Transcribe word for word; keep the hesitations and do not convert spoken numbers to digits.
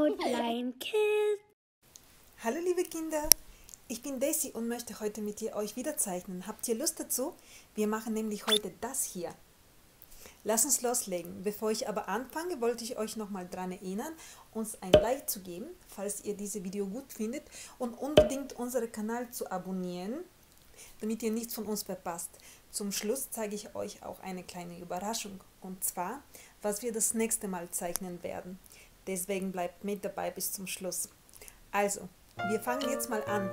Outline Kids. Hallo liebe Kinder, ich bin Daisy und möchte heute mit ihr euch wieder zeichnen. Habt ihr Lust dazu? Wir machen nämlich heute das hier. Lass uns loslegen. Bevor ich aber anfange, wollte ich euch nochmal daran erinnern, uns ein Like zu geben, falls ihr dieses Video gut findet, und unbedingt unseren Kanal zu abonnieren, damit ihr nichts von uns verpasst. Zum Schluss zeige ich euch auch eine kleine Überraschung, und zwar, was wir das nächste Mal zeichnen werden. Deswegen bleibt mit dabei bis zum Schluss. Also, wir fangen jetzt mal an.